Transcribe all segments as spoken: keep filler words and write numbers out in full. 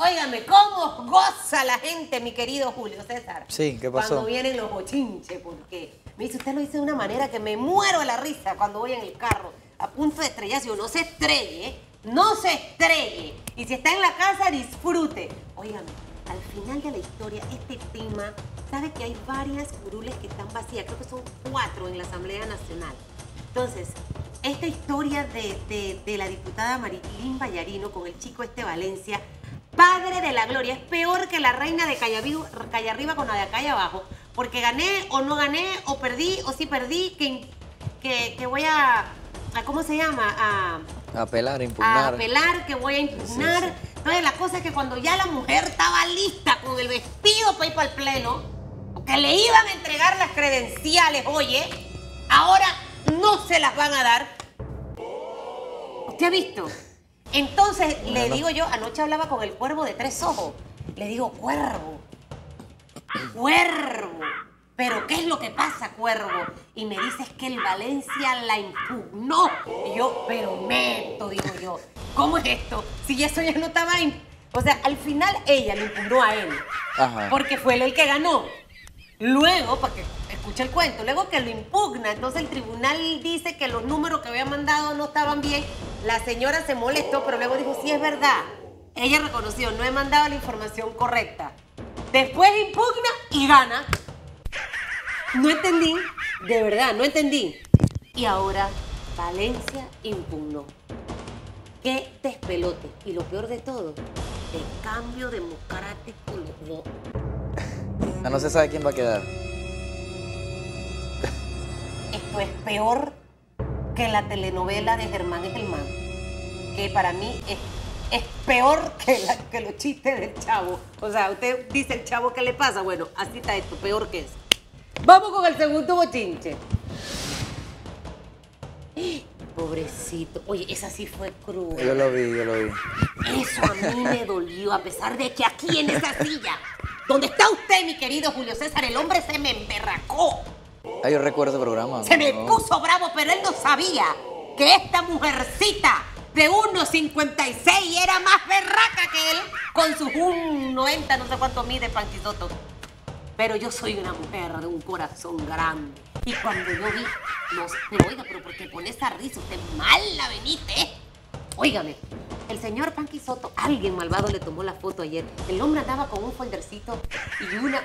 Óigame, ¿cómo goza la gente, mi querido Julio César? Sí, ¿qué pasó? Cuando vienen los bochinches, porque me dice, usted lo dice de una manera que me muero de la risa cuando voy en el carro, a punto de estrellarse. Yo, no se estrelle, no se estrelle. Y si está en la casa, disfrute. Óigame, al final de la historia, este tema, sabe que hay varias curules que están vacías, creo que son cuatro en la Asamblea Nacional. Entonces, esta historia de, de, de la diputada Marilyn Vallarino con el chico este Valencia, padre de la gloria, es peor que la reina de calle arriba con la de acá y abajo, porque gané o no gané, o perdí o sí perdí, que, que, que voy a, a, ¿cómo se llama? A apelar, impugnar. A apelar, que voy a impugnar. Sí, sí. Entonces la cosa es que cuando ya la mujer estaba lista con el vestido para ir para el pleno, que le iban a entregar las credenciales, oye, ahora no se las van a dar. ¿Usted ha visto? Entonces, bueno, le digo yo, anoche hablaba con el cuervo de tres ojos. Le digo, cuervo, cuervo, ¿pero qué es lo que pasa, cuervo? Y me dices que el Valencia la impugnó. Y yo, pero neto, digo yo, ¿cómo es esto? Si eso ya no estaba... O sea, al final ella le impugnó a él. Ajá. Porque fue él el que ganó. Luego, para que escuche el cuento, luego que lo impugna, entonces el tribunal dice que los números que había mandado no estaban bien. La señora se molestó, pero luego dijo, sí, es verdad. Ella reconoció, no he mandado la información correcta. Después impugna y gana. No entendí, de verdad, no entendí. Y ahora Valencia impugnó. Qué despelote. Y lo peor de todo, el cambio democrático los dos. Ya no se sabe quién va a quedar. Esto es peor que la telenovela de Germán y Germán, que para mí es, es peor que, la, que los chistes del Chavo. O sea, usted dice el Chavo, ¿qué le pasa? Bueno, así está esto, peor que eso. Vamos con el segundo bochinche. Pobrecito. Oye, esa sí fue cruel. Yo lo vi, yo lo vi. Eso a mí me dolió, a pesar de que aquí en esa silla, donde está usted, mi querido Julio César, el hombre se me emberracó. Ah, yo recuerdo ese programa. Se me no. puso bravo, pero él no sabía que esta mujercita de uno cincuenta y seis era más berraca que él, con sus uno noventa, no sé cuánto mide Panquisoto. Pero yo soy una mujer de un corazón grande. Y cuando yo vi, no sé, pero oiga, pero ¿por qué pone esa risa? Usted mala venite, ¿eh? Óigame, el señor Panquisoto, alguien malvado le tomó la foto ayer. El hombre andaba con un foldercito y una...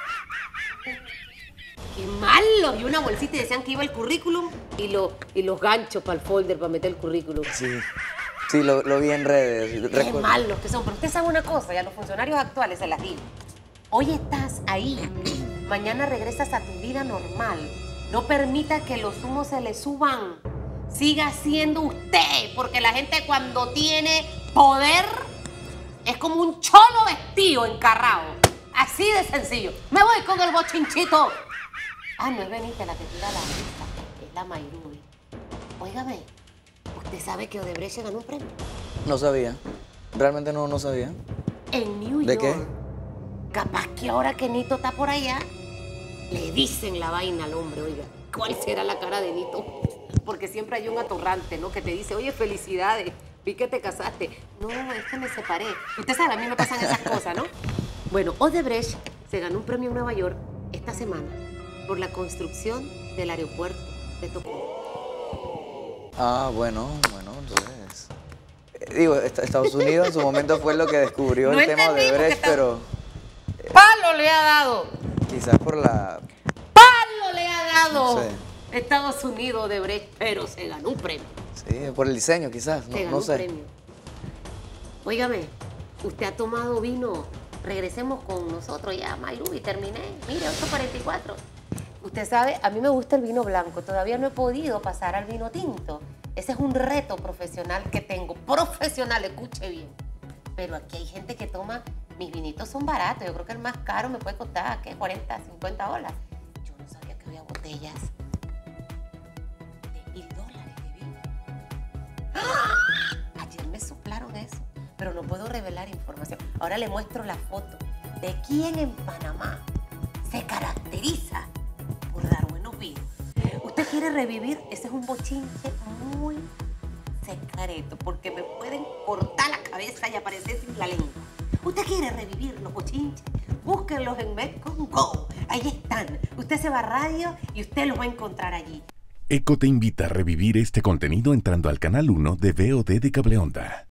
¡Qué malo! Y una bolsita y decían que iba el currículum y, lo, y los ganchos para el folder para meter el currículum. Sí, sí, lo, lo vi en redes. ¡Qué Recuerdo. malos que son! Pero usted sabe una cosa, ya los funcionarios actuales se las digo. Hoy estás ahí, mañana regresas a tu vida normal. No permita que los humos se le suban. Siga siendo usted, porque la gente cuando tiene poder es como un cholo vestido encarrado. Así de sencillo. Me voy con el bochinchito. Ah, no es Benita la que tira la lista, es la Mayrui. Óigame, ¿usted sabe que Odebrecht se ganó un premio? No sabía. Realmente no, no sabía. En New York. ¿De qué? Capaz que ahora que Nito está por allá, le dicen la vaina al hombre, oiga. ¿Cuál será la cara de Nito? Porque siempre hay un atorrante, ¿no? Que te dice, oye, felicidades, vi que te casaste. No, es que me separé. Usted sabe, a mí me pasan esas cosas, ¿no? Bueno, Odebrecht se ganó un premio en Nueva York esta semana por la construcción del aeropuerto de Tocó. Ah, bueno, bueno, entonces... Eh, digo, Estados Unidos en su momento fue lo que descubrió no el tema de Odebrecht, pero... Eh, ¡Palo le ha dado! Quizás por la... ¡Palo le ha dado! No sé. Estados Unidos, Odebrecht, pero se ganó un premio. Sí, por el diseño quizás, no, se ganó no sé. un premio. Óigame, usted ha tomado vino. Regresemos con nosotros ya, Mayru, y terminé. Mire, ocho cuarenta y cuatro. Usted sabe, a mí me gusta el vino blanco. Todavía no he podido pasar al vino tinto. Ese es un reto profesional que tengo. Profesional, escuche bien. Pero aquí hay gente que toma... Mis vinitos son baratos. Yo creo que el más caro me puede costar, ¿qué? cuarenta, cincuenta dólares. Yo no sabía que había botellas de mil dólares de vino. ¡Ah! Ayer me soplaron eso. Pero no puedo revelar información. Ahora le muestro la foto de quién en Panamá se caracteriza por dar buenos vinos. ¿Usted quiere revivir? Ese es un bochinche muy secreto, porque me pueden cortar la cabeza y aparecer sin la lengua. ¿Usted quiere revivir los bochinches? Búsquenlos en Metcon Go. Ahí están. Usted se va a radio y usted los va a encontrar allí. ECO te invita a revivir este contenido entrando al canal uno de V O D de Cableonda.